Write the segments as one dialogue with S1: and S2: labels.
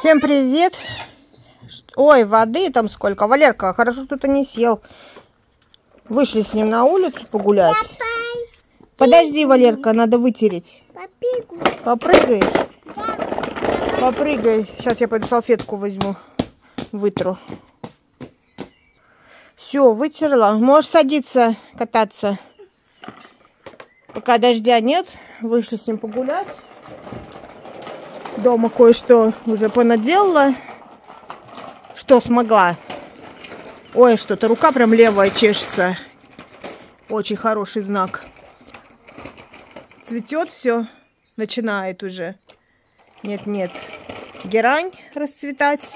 S1: Всем привет! Ой, воды там сколько. Валерка, хорошо, что ты не съел. Вышли с ним на улицу погулять. Подожди, Валерка, надо вытереть. Попрыгаешь? Попрыгай. Сейчас я пойду салфетку возьму. Вытру. Все, вытерла. Можешь садиться, кататься. Пока дождя нет. Вышли с ним погулять. Дома кое-что уже понаделала. Что смогла. Ой, что-то рука прям левая чешется. Очень хороший знак. Цветет все. Начинает уже. Нет-нет. Герань расцветать.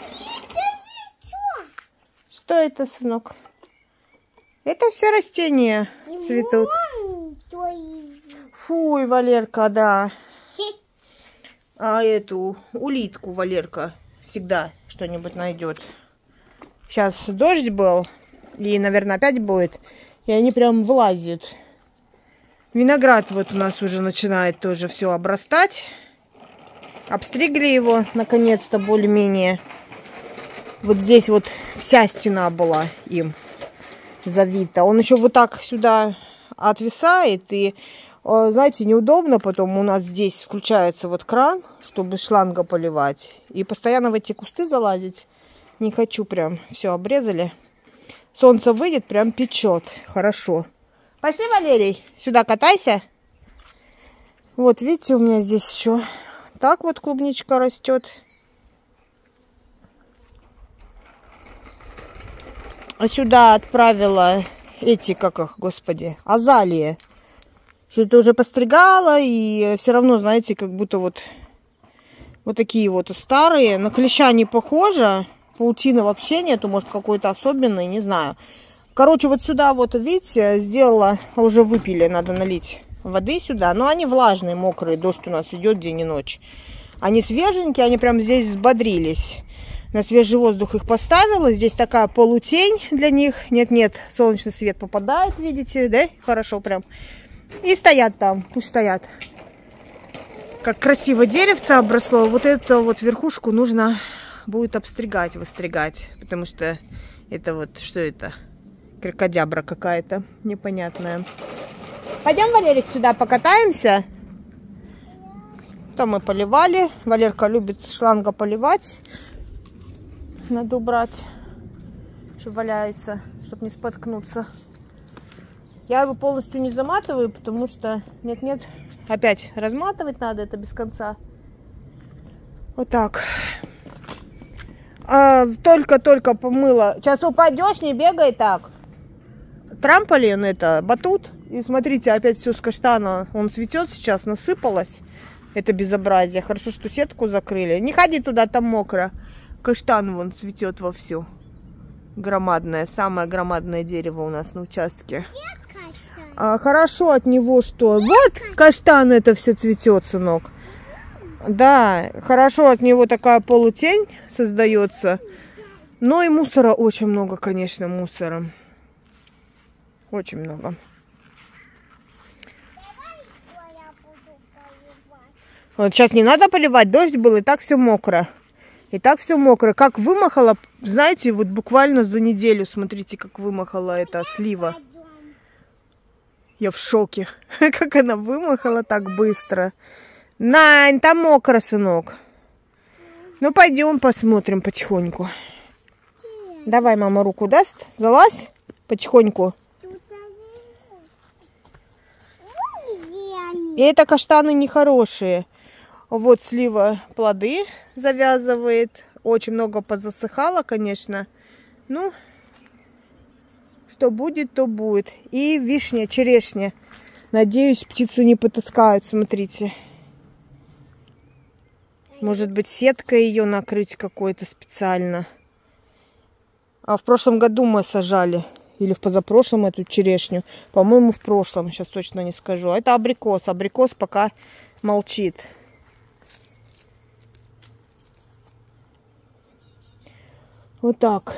S1: Что это, сынок? Это все растения цветут. Фуй, Валерка, да. А эту улитку Валерка всегда что-нибудь найдет. Сейчас дождь был, и, наверное, опять будет. И они прям вылазят. Виноград вот у нас уже начинает тоже все обрастать. Обстригли его, наконец-то, более-менее. Вот здесь вот вся стена была им завита. Он еще вот так сюда отвисает. И, знаете, неудобно потом. У нас здесь включается вот кран, чтобы шланга поливать. И постоянно в эти кусты залазить не хочу прям. Все, обрезали. Солнце выйдет, прям печет. Хорошо. Пошли, Валерий, сюда катайся. Вот, видите, у меня здесь еще так вот клубничка растет. А сюда отправила эти, как их, господи, азалии. Что-то уже постригала, и все равно, знаете, как будто вот такие вот старые. На клеща не похоже. Паутины вообще нету, может, какой-то особенный, не знаю. Короче, вот сюда вот, видите, сделала, уже выпили, надо налить воды сюда. Но они влажные, мокрые, дождь у нас идет день и ночь. Они свеженькие, они прям здесь взбодрились. На свежий воздух их поставила. Здесь такая полутень для них. Нет-нет, солнечный свет попадает, видите, да? Хорошо прям. И стоят там, пусть стоят. Как красиво деревце обросло. Вот эту вот верхушку нужно будет обстригать, выстригать. Потому что это вот, что это? Кракодябра какая-то непонятная. Пойдем, Валерик, сюда покатаемся. Там мы поливали. Валерка любит шланга поливать. Надо убрать, чтобы валяется, чтобы не споткнуться. Я его полностью не заматываю, потому что нет-нет, опять разматывать надо, это без конца. Вот так. Только-только помыла. Сейчас упадешь, не бегай так. Трамполин это, батут. И смотрите, опять все с каштана. Он цветет сейчас, насыпалось. Это безобразие. Хорошо, что сетку закрыли. Не ходи туда, там мокро. Каштан вон цветет вовсю. Громадное, самое громадное дерево у нас на участке. Хорошо от него что? Вот каштан это все цветет, сынок. Да, хорошо от него такая полутень создается. Но и мусора очень много, конечно, мусора. Очень много. Вот сейчас не надо поливать, дождь был, и так все мокро. И так все мокро. Как вымахала, знаете, вот буквально за неделю, смотрите, как вымахала эта слива. Я в шоке. Как она вымахала так быстро. Нань, там мокро, сынок. Ну, пойдем посмотрим потихоньку. Давай, мама руку даст. Залазь потихоньку. И это каштаны нехорошие. Вот слива плоды завязывает. Очень много позасыхало, конечно. Ну, что будет, то будет. И вишня, черешня. Надеюсь, птицы не потаскают. Смотрите. Может быть, сеткой ее накрыть какой-то специально. А в прошлом году мы сажали. Или в позапрошлом эту черешню. По-моему, в прошлом. Сейчас точно не скажу. А это абрикос. Абрикос пока молчит. Вот так.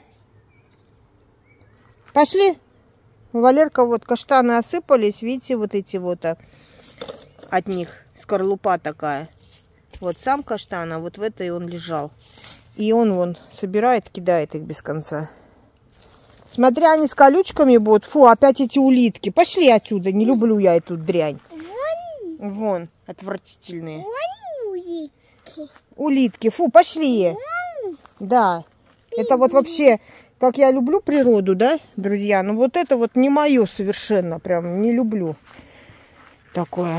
S1: Пошли. Валерка, вот каштаны осыпались. Видите, вот эти вот от них. Скорлупа такая. Вот сам каштан, а вот в этой он лежал. И он вон собирает, кидает их без конца. Смотря они с колючками будут. Фу, опять эти улитки. Пошли отсюда, не люблю я эту дрянь. Вон, отвратительные.
S2: Улитки.
S1: Улитки, фу, пошли. Да, это вот вообще, как я люблю природу, да, друзья? Ну вот это вот не мое совершенно, прям не люблю такое.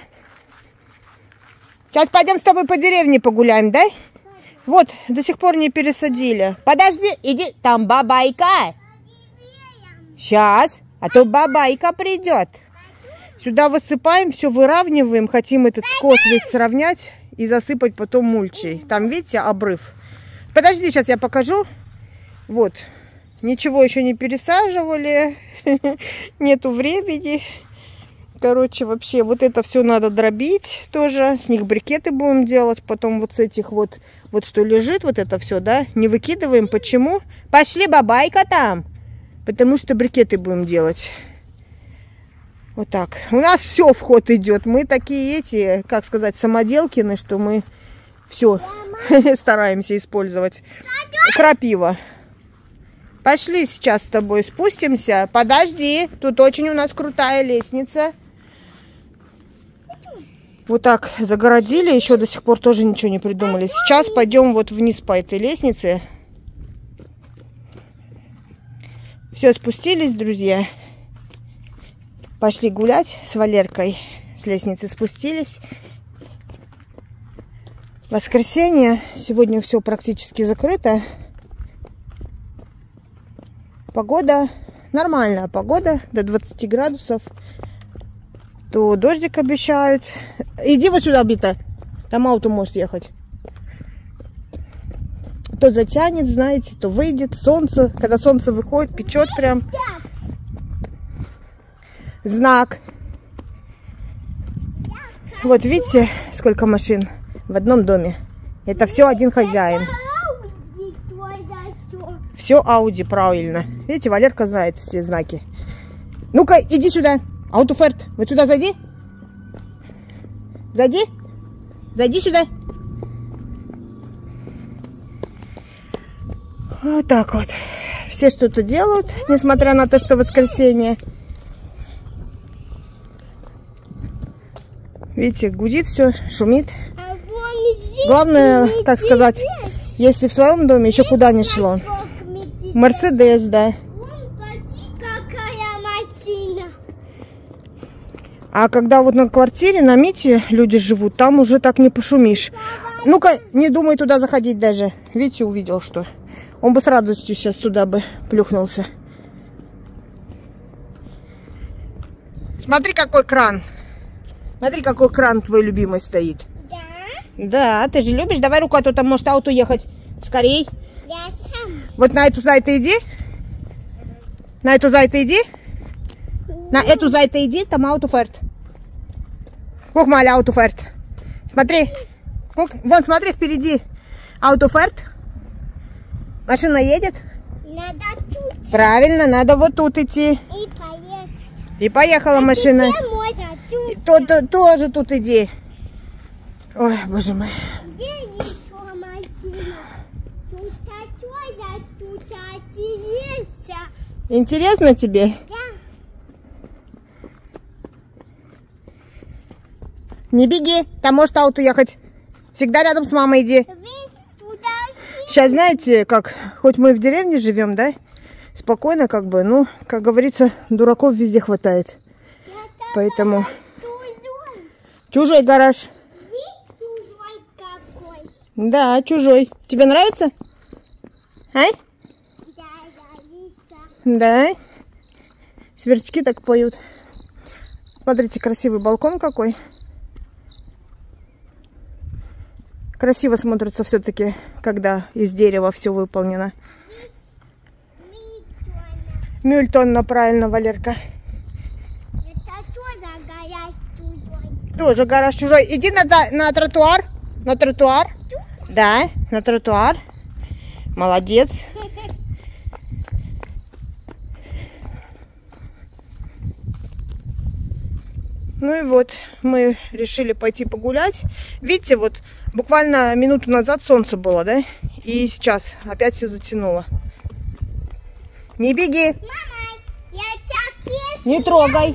S1: Сейчас пойдем с тобой по деревне погуляем, да? Вот, до сих пор не пересадили. Подожди, иди, там бабайка. Сейчас, а то бабайка придет. Сюда высыпаем, все выравниваем. Хотим этот скос весь сравнять и засыпать потом мульчей. Там, видите, обрыв. Подожди, сейчас я покажу. Вот, ничего еще не пересаживали. Нету времени. Короче, вообще, вот это все надо дробить тоже. С них брикеты будем делать. Потом вот с этих вот что лежит, вот это все, да, не выкидываем. Почему? Пошли, бабайка там. Потому что брикеты будем делать. Вот так. У нас все в ход идет. Мы такие эти, как сказать, самоделкины, что мы все стараемся использовать. Крапива. Пошли сейчас с тобой спустимся. Подожди, тут очень у нас крутая лестница. Вот так загородили, еще до сих пор тоже ничего не придумали. Сейчас пойдем вот вниз по этой лестнице. Все, спустились, друзья. Пошли гулять с Валеркой. С лестницы спустились. Воскресенье. Сегодня все практически закрыто. Погода нормальная. Погода до 20 градусов. То дождик обещают. Иди вот сюда, Бита. Там ауто может ехать. То затянет, знаете, то выйдет. Солнце. Когда солнце выходит, печет прям. Знак. Вот видите, сколько машин в одном доме. Это все один хозяин. Все Ауди, правильно. Видите, Валерка знает все знаки. Ну-ка, иди сюда. Аутоферт. Вот сюда зайди. Зайди. Зайди сюда. Вот так вот. Все что-то делают, несмотря на то, что воскресенье. Видите, гудит все, шумит. Главное, так сказать, если в своем доме еще куда не шло. Мерседес, да. А когда вот на квартире, на Мите люди живут, там уже так не пошумишь. Ну-ка, не думай туда заходить даже. Видите, увидел, что он бы с радостью сейчас туда бы плюхнулся. Смотри, какой кран. Смотри, какой кран твой любимый стоит.
S2: Да?
S1: Да, ты же любишь. Давай руку, а то там может ауто ехать. Скорей.
S2: Я сам.
S1: Вот на эту зайку иди. На эту зайку иди. На эту зайку иди, там аутоферт. Guck mal, аутоферт. Смотри. Вон, смотри, впереди аутоферт. Машина едет.
S2: Надо тут.
S1: Правильно, надо вот тут идти.
S2: И поехать.
S1: И поехала машина.
S2: Тут.
S1: Тоже тут иди. Ой, боже мой.
S2: Где еще машина? Тут интересно.
S1: Интересно тебе?
S2: Да.
S1: Не беги, там может ауто ехать. Всегда рядом с мамой иди. Сейчас, знаете, как, хоть мы в деревне живем, да, спокойно как бы, ну, как говорится, дураков везде хватает. Поэтому... Чужой гараж.
S2: Чужой какой.
S1: Да, чужой. Тебе нравится? А? Да. Сверчки так поют. Смотрите, красивый балкон какой. Красиво смотрится все-таки, когда из дерева все выполнено. Мюльтонна, правильно, Валерка. Тоже гараж чужой. Иди на тротуар. На тротуар. Да, на тротуар. Молодец. Ну и вот, мы решили пойти погулять. Видите, вот буквально минуту назад солнце было, да? И сейчас опять все затянуло. Не беги!
S2: Мама, я так
S1: Не трогай!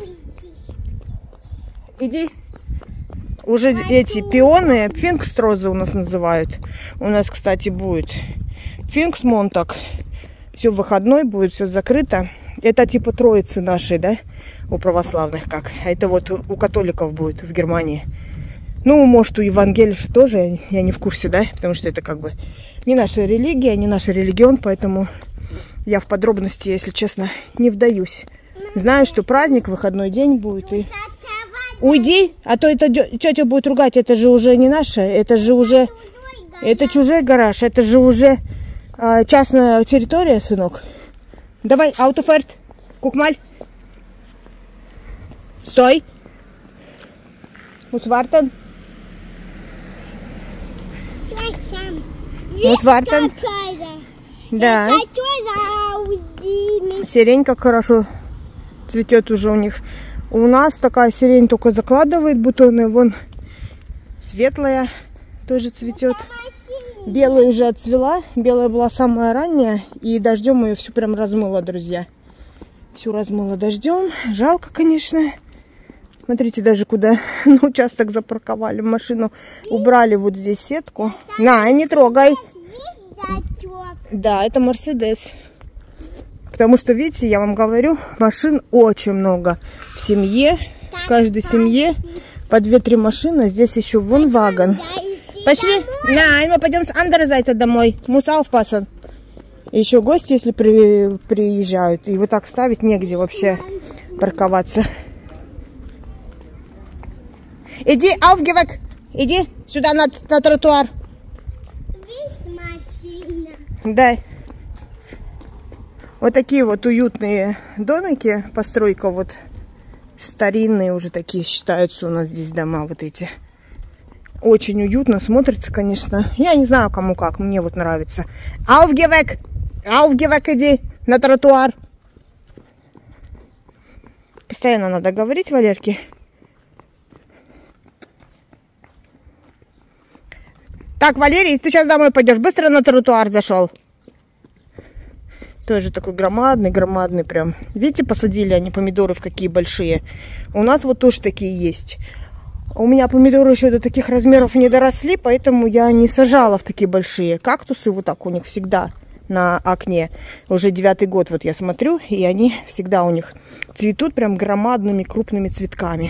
S1: Иди! Уже эти пионы, фингстрозы у нас называют. У нас, кстати, будет фингсмонтак. Все выходной будет, все закрыто. Это типа троицы нашей, да? У православных как. А это вот у католиков будет в Германии. Ну, может, у евангелишей тоже, я не в курсе, да? Потому что это как бы не наша религия, не наш религион, поэтому я в подробности, если честно, не вдаюсь. Знаю, что праздник, выходной день будет. И... Уйди, а то это тетя будет ругать. Это же уже не наше, это же уже... Это чужой гараж, это же уже частная территория, сынок. Давай, аутоферт, кукмаль. Стой. Усвартен. Усвартен. Да. Сирень как хорошо цветет уже у них. У нас такая сирень только закладывает бутоны. Вон светлая тоже цветет. Белая уже отцвела. Белая была самая ранняя. И дождем ее все прям размыло, друзья. Всю размыло дождем. Жалко, конечно. Смотрите, даже куда на участок запарковали машину. Убрали вот здесь сетку. На, не трогай. Да, это Мерседес. Потому что, видите, я вам говорю, машин очень много в семье. В каждой семье по 2-3 машины. Здесь еще вон вагон. Пошли. На, мы пойдем с Андерзайта домой. Мусав пасан. Еще гости, если приезжают. И вот так ставить негде вообще парковаться. Иди, aufgeweckt. Иди сюда на тротуар. Да. Вот такие вот уютные домики. Постройка вот старинные уже такие считаются у нас здесь дома вот эти. Очень уютно смотрится, конечно. Я не знаю, кому как. Мне вот нравится. Aufgeweckt. Aufgeweckt, иди на тротуар. Постоянно надо говорить Валерке. Так, Валерий, ты сейчас домой пойдешь. Быстро на тротуар зашел. Тоже такой громадный прям. Видите, посадили они помидоры в какие большие. У нас вот тоже такие есть. У меня помидоры еще до таких размеров не доросли, поэтому я не сажала в такие большие. Кактусы вот так у них всегда на окне. Уже 9-й год вот я смотрю, и они всегда у них цветут прям громадными крупными цветками.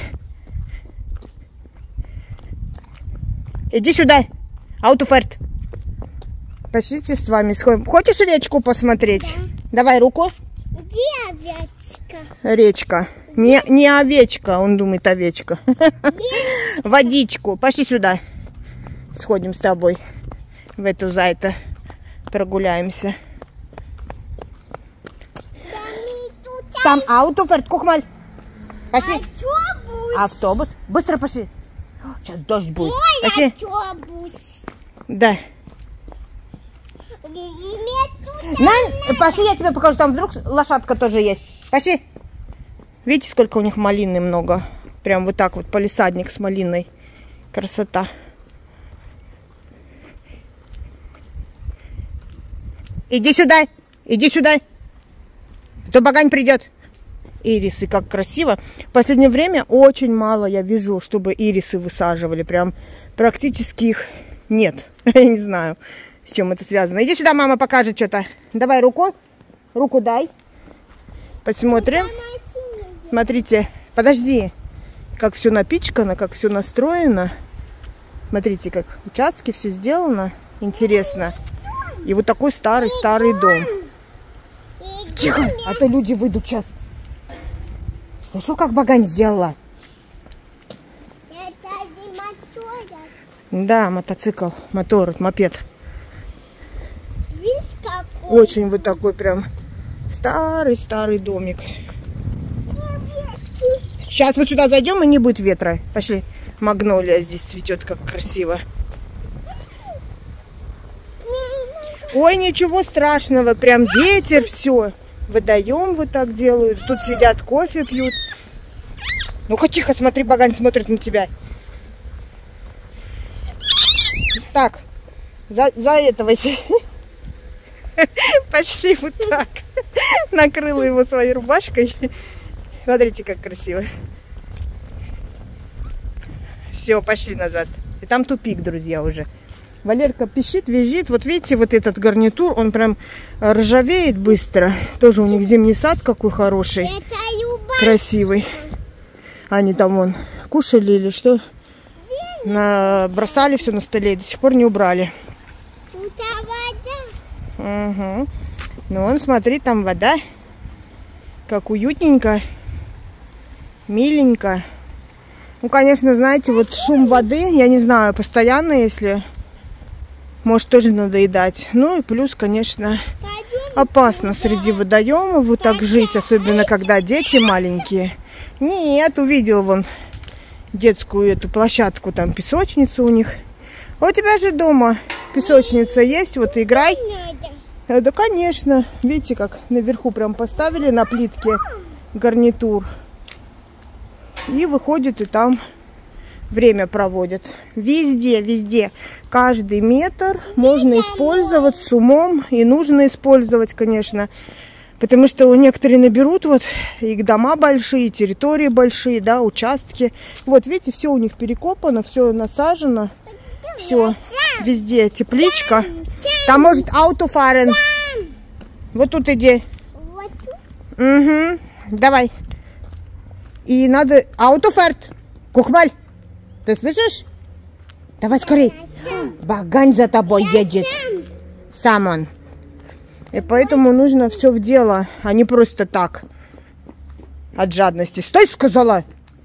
S1: Иди сюда. Аутоферт. Пошлите с вами сходим. Хочешь речку посмотреть? Да. Давай руку.
S2: Где овечка?
S1: Речка. Не овечка, он думает овечка. Водичку. Пошли сюда. Сходим с тобой в эту зайта. Прогуляемся. Там аутоферт, кукмаль. Пошли. Автобус. Быстро пошли. Сейчас дождь будет. Пошли.
S2: Автобус.
S1: Да. Пошли, я тебе покажу. Там вдруг лошадка тоже есть. Пошли. Видите, сколько у них малины много. Прям вот так вот палисадник с малиной. Красота. Иди сюда. Иди сюда. А то Багань придет. Ирисы, как красиво. В последнее время очень мало я вижу, чтобы ирисы высаживали. Прям практически их нет. Я не знаю, с чем это связано. Иди сюда, мама покажет что-то. Давай руку. Руку дай. Посмотрим. Смотрите. Подожди. Как все напичкано, как все настроено. Смотрите, как участки все сделано. Интересно. И вот такой старый дом. Тихо, а то люди выйдут сейчас. Слышу, как Багань сделала.
S2: Это не мотор.
S1: Да, мотоцикл, мотор, мопед.
S2: Видишь, какой?
S1: Очень вот такой прям старый домик. Сейчас вот сюда зайдем, и не будет ветра. Пошли. Магнолия здесь цветет, как красиво. Ой, ничего страшного. Прям ветер, все. Водоем вот так делают. Тут сидят, кофе пьют. Ну-ка, тихо, смотри, Багань смотрит на тебя. Так, за этого пошли вот так. Накрыла его своей рубашкой. Смотрите, как красиво. Все, пошли назад. И там тупик, друзья, уже. Валерка пищит, визжит. Вот видите, вот этот гарнитур, он прям ржавеет быстро. Тоже у них зимний сад какой хороший. Красивый. Они там вон кушали или что? Бросали все на столе и до сих пор не убрали. Угу. Ну вон, смотри, там вода. Как уютненько. Миленько. Ну, конечно, знаете, вот шум воды, я не знаю, постоянно, если... Может, тоже надоедать. Ну и плюс, конечно, опасно среди водоемов вот так жить, особенно когда дети маленькие. Нет, увидел вон детскую эту площадку, там песочницу у них. А у тебя же дома песочница есть, вот играй. Да, конечно. Видите, как наверху прям поставили на плитке гарнитур. И выходит, и там время проводят. Везде, везде. Каждый метр можно использовать с умом. И нужно использовать, конечно. Потому что некоторые наберут, вот, их дома большие, территории большие, да, участки. Вот, видите, все у них перекопано, все насажено. Все, везде тепличка. Там может аутофарен. Вот тут иди. Угу, давай. И надо... Аутофарт. Кукмаль. Ты слышишь? Давай скорей. Багань за тобой едет. Сам он. И поэтому нужно все в дело, а не просто так. От жадности. Стой, сказала.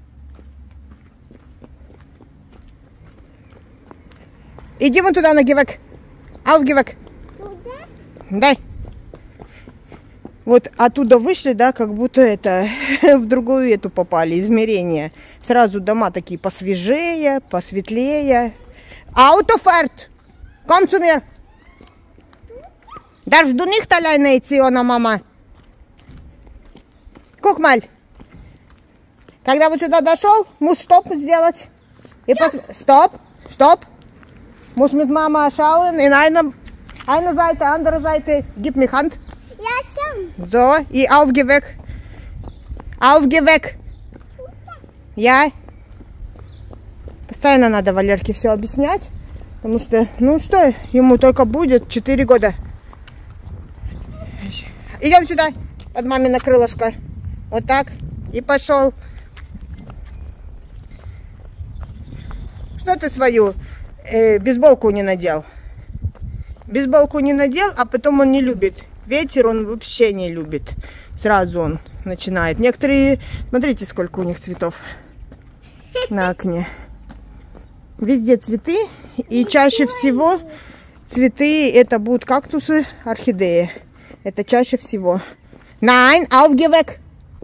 S1: Иди вон туда на гивек. Аугивек. Дай. Вот оттуда вышли, да, как будто это в другую эту попали, измерение. Сразу дома такие посвежее, посветлее. Аутофарт! Комцумер! Даже до них таляй найти, она мама. Кукмаль. Когда вот сюда дошел, мус стоп сделать. И стоп, стоп. Мус mit мама schauen, in einer Seite, andere Seite, gib mir Hand. So, и aufgeweckt. Aufgeweckt. Я. Постоянно надо Валерке все объяснять. Потому что, ну что, ему только будет 4 года. Идем сюда, под мамино крылышко. Вот так. И пошел. Что ты свою бейсболку не надел? Бейсболку не надел, а потом он не любит. Ветер он вообще не любит. Сразу он начинает. Некоторые, смотрите, сколько у них цветов на окне. Везде цветы. И чаще всего цветы это будут кактусы, орхидеи. Это чаще всего. Nein, aufgeweckt.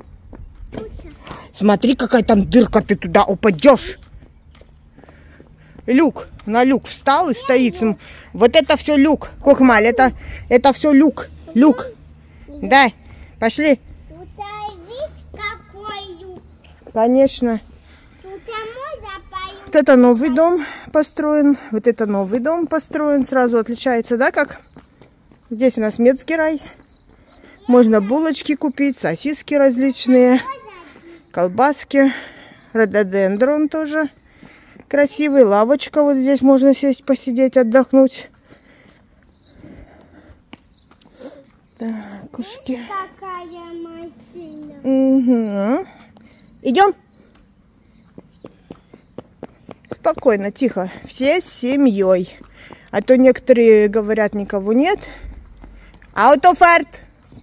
S1: Смотри, какая там дырка, ты туда упадешь. Люк. На люк встал и стоит. Вот это все люк. Кукмаль, это все люк. Люк. Да, пошли.
S2: Тут видишь, какой люк?
S1: Конечно.
S2: Тут можно поют.
S1: Вот это новый дом построен. Вот это новый дом построен. Сразу отличается, да, как? Здесь у нас Медский рай. Можно булочки купить, сосиски различные, колбаски, рододендрон тоже красивый. Лавочка вот здесь можно сесть, посидеть, отдохнуть. Так, кошки.
S2: Какая машина.
S1: Угу. Идем. Спокойно, тихо. Все с семьей. А то некоторые говорят, никого нет. Аутофарт.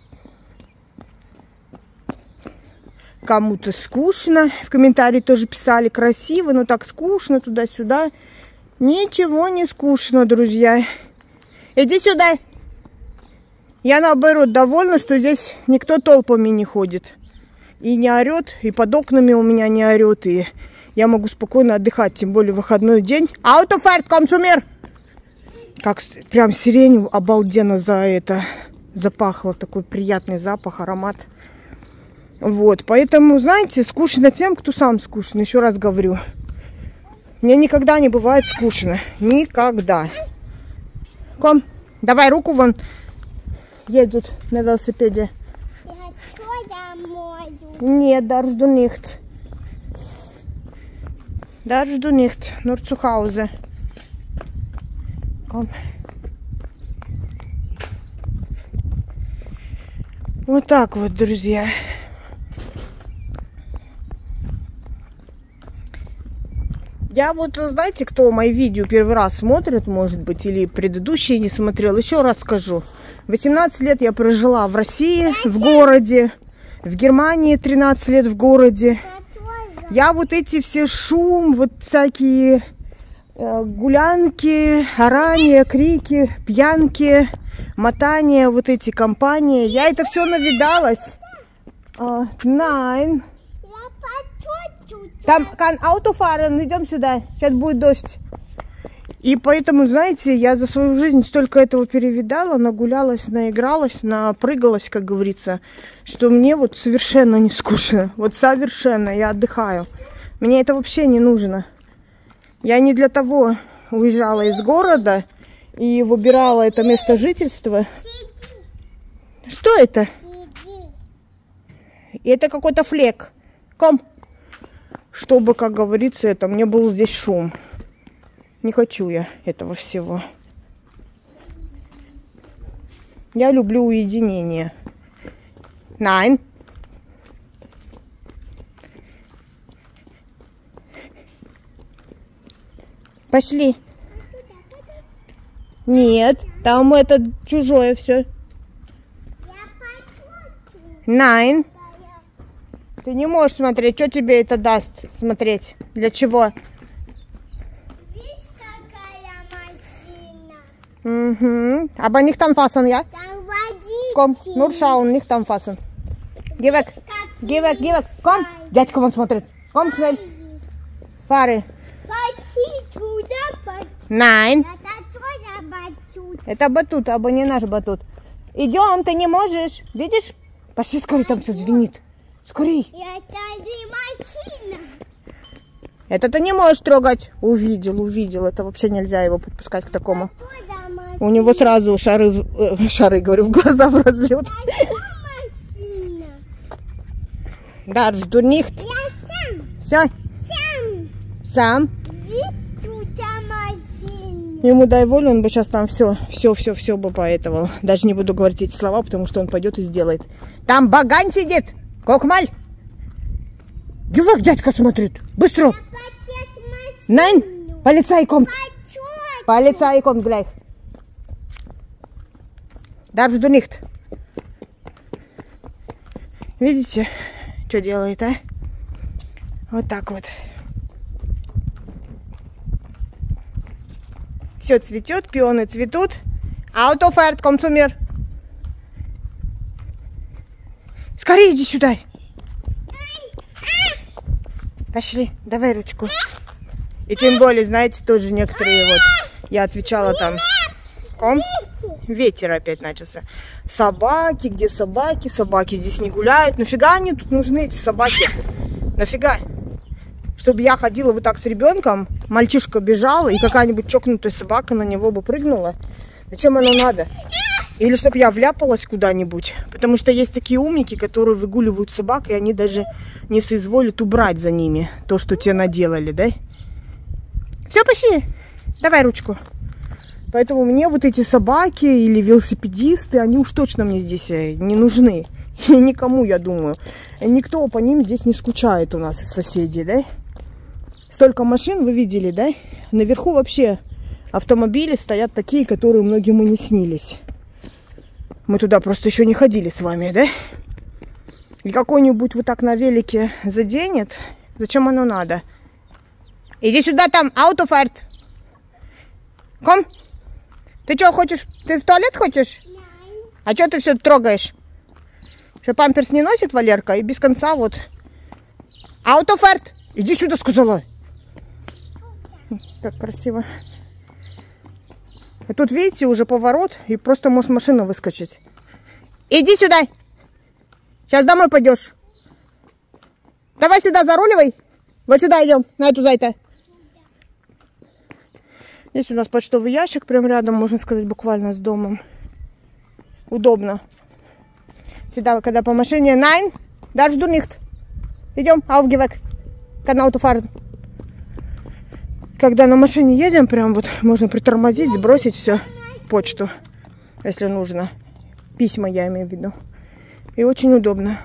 S1: Кому-то скучно. В комментарии тоже писали красиво, но так скучно туда-сюда. Ничего не скучно, друзья. Иди сюда. Я наоборот довольна, что здесь никто толпами не ходит. И не орет, и под окнами у меня не орет. И я могу спокойно отдыхать, тем более выходной день. Аутофарт, комцумер! Как прям сирень обалденно за это запахло. Такой приятный запах, аромат. Вот, поэтому, знаете, скучно тем, кто сам скучно. Еще раз говорю. Мне никогда не бывает скучно. Никогда. Ком, давай руку вон. Едут на велосипеде.
S2: Я тоже мою.
S1: Нет, darfst du nicht. Darfst du nicht. Nur zu Hause. Ком. Вот так вот, друзья. Я вот, знаете, кто мои видео первый раз смотрит, может быть, или предыдущие не смотрел, еще раз скажу. 18 лет я прожила в России, в городе, в Германии 13 лет в городе. Я вот эти все шум, вот всякие гулянки, орания, крики, пьянки, мотания, вот эти компании, я это все навидалась. Nein. Там kann Auto fahren, идем сюда, сейчас будет дождь. И поэтому, знаете, я за свою жизнь столько этого перевидала, нагулялась, наигралась, напрыгалась, как говорится, что мне вот совершенно не скучно. Вот совершенно, я отдыхаю. Мне это вообще не нужно. Я не для того уезжала из города и выбирала это место жительства. Что это? Это какой-то флек. Ком. Чтобы, как говорится, это мне был здесь шум. Не хочу я этого всего. Я люблю уединение. Nein. Пошли. Нет, там это чужое все. Nein. Ты не можешь смотреть. Что тебе это даст смотреть? Для чего?
S2: Видишь, какая машина?
S1: Угу. Aber nicht anfassen, ja?
S2: Там водитель.
S1: Komm, nur schauen, nicht anfassen. Geh weg. Geh weg, geh weg. Komm. Дядька вон смотрит. Komm schnell. Фары.
S2: Пойти туда,
S1: Nein.
S2: это тоже батут.
S1: Это батут, а не наш батут. Идем, ты не можешь. Видишь? Пошли скорее, там все звенит. Скорей.
S2: Это не машина.
S1: Это ты не можешь трогать. Увидел. Это вообще нельзя его подпускать к такому.
S2: Тоже машина.
S1: У него сразу шары, говорю, в глаза в разлет.
S2: Машина.
S1: Да, жду них.
S2: Я
S1: Все, сам.
S2: Видишь, тут машина.
S1: Ему дай волю, он бы сейчас там все бы поэтовал. Даже не буду говорить эти слова, потому что он пойдет и сделает. Там багань сидит. Кокмаль. Гевак, дядька смотрит. Быстро. Найн. Полицайком. Полицайком, глядь. Darfst du nicht. Видите, что делает, а? Вот так вот. Все цветет, пионы цветут. Auto fährt, komm zu mir. Скорее иди сюда. Пошли, давай ручку. И тем более, знаете, тоже некоторые вот, я отвечала там, ком, ветер опять начался. Собаки, где собаки? Собаки здесь не гуляют. Нафига они тут нужны, эти собаки? Нафига? Чтобы я ходила вот так с ребенком, мальчишка бежал, и какая-нибудь чокнутая собака на него бы прыгнула. Зачем оно надо? Или чтобы я вляпалась куда-нибудь. Потому что есть такие умники, которые выгуливают собак, и они даже не соизволят убрать за ними то, что те наделали, да? Все, пошли. Давай ручку. Поэтому мне вот эти собаки или велосипедисты, они уж точно мне здесь не нужны. И никому, я думаю. Никто по ним здесь не скучает у нас, соседи, да? Столько машин вы видели, да? Наверху вообще автомобили стоят такие, которые многим и не снились. Мы туда просто еще не ходили с вами, да? И какой-нибудь вот так на велике заденет. Зачем оно надо? Иди сюда, там, Autofahrt. Ком? Ты что, хочешь? Ты в туалет хочешь? А что ты все трогаешь? Что, памперс не носит Валерка? И без конца вот. Autofahrt. Иди сюда, сказала. Так красиво. А тут, видите, уже поворот, и просто может машина выскочить. Иди сюда. Сейчас домой пойдешь. Давай сюда заруливай. Вот сюда идем, на эту зайта. Здесь у нас почтовый ящик, прям рядом, можно сказать, буквально с домом. Удобно. Всегда, когда по машине, nein, darfst du nicht. Идем, aufgeweckt. Kann Auto fahren. Когда на машине едем, прям вот можно притормозить, сбросить все, почту, если нужно. Письма я имею в виду. И очень удобно.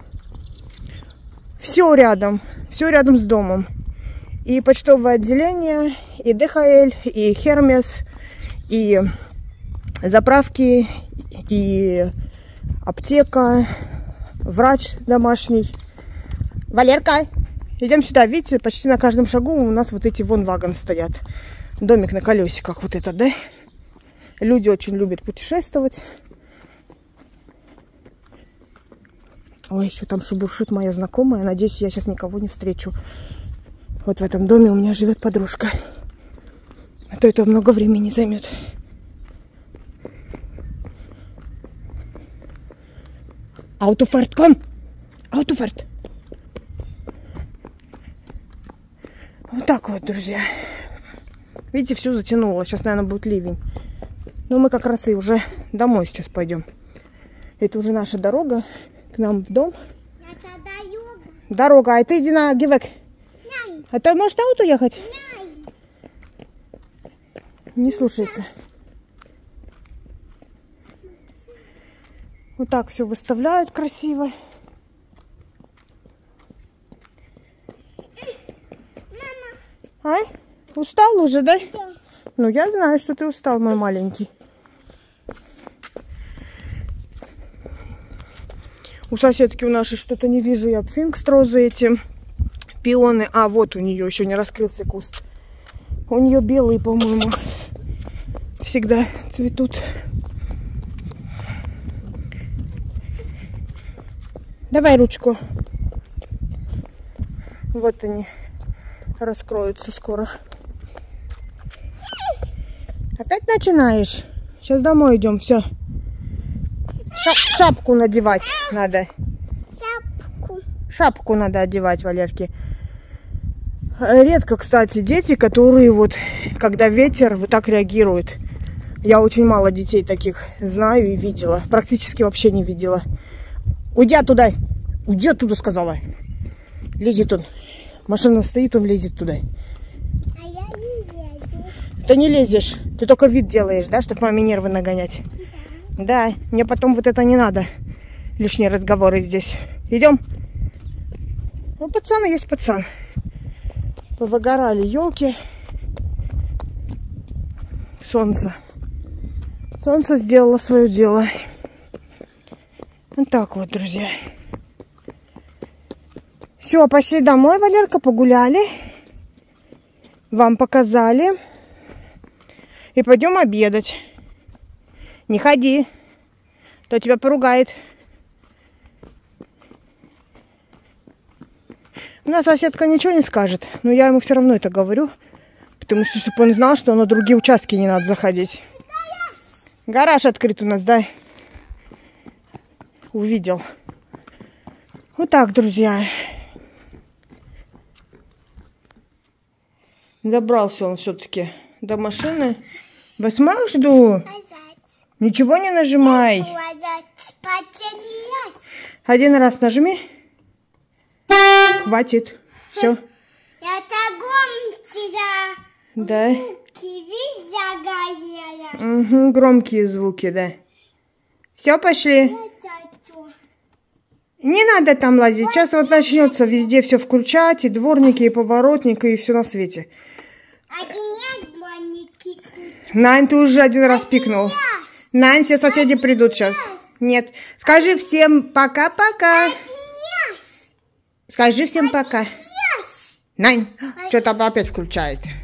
S1: Все рядом с домом. И почтовое отделение, и ДХЛ, и Хермес, и заправки, и аптека, врач домашний. Валерка, идем сюда. Видите, почти на каждом шагу у нас вот эти вон вагоны стоят. Домик на колесиках вот этот, да? Люди очень любят путешествовать. Ой, еще там шебуршит моя знакомая. Надеюсь, я сейчас никого не встречу. Вот в этом доме у меня живет подружка. А то это много времени займет. Autofahrt, komm! Autofahrt! Вот так вот, друзья. Видите, все затянуло. Сейчас, наверное, будет ливень. Но мы как раз и уже домой сейчас пойдем. Это уже наша дорога к нам в дом. Дорога. А ты иди на Гивек. А ты можешь на ауто ехать? Не слушается. Вот так все выставляют красиво. Ай, устал уже, да? Да. Ну, я знаю, что ты устал, мой маленький. У соседки у нашей что-то не вижу я. Пфингстрозы эти. Пионы. А, вот у нее еще не раскрылся куст. У нее белые, по-моему, всегда цветут. Давай ручку. Вот они раскроются скоро. Опять начинаешь? Сейчас домой идем, все. Шапку надевать надо. Шапку надо одевать, Валерке. Редко, кстати, дети, которые вот, когда ветер, вот так реагируют. Я очень мало детей таких знаю и видела. Практически вообще не видела. Уйди оттуда. Уйди оттуда, сказала. Лезет он. Машина стоит, он лезет туда.
S2: А я не лезу.
S1: Ты не лезешь. Ты только вид делаешь, да, чтобы маме нервы нагонять? Да. Мне потом вот это не надо. Лишние разговоры здесь. Идем? Ну, пацан есть пацан. Повыгорали елки. Солнце. Солнце сделало свое дело. Вот так вот, друзья. Все, пошли домой, Валерка, погуляли. Вам показали. И пойдем обедать. Не ходи, то тебя поругает. У нас соседка ничего не скажет, но я ему все равно это говорю, потому что, чтобы он знал, что на другие участки не надо заходить. Гараж открыт у нас, да? Увидел. Вот так, друзья. Добрался он все-таки до машины. 8 жду. Ничего не нажимай. Один раз нажми. Хватит. Все. Да. Угу, громкие звуки, да. Все, пошли. Не надо там лазить. Сейчас вот начнется везде все включать. И дворники, и поворотники, и все на свете. Нань, ты уже один раз пикнул. Нань, все соседи придут сейчас. Нет. Скажи всем пока-пока. Скажи всем пока. Нань, что-то опять включает.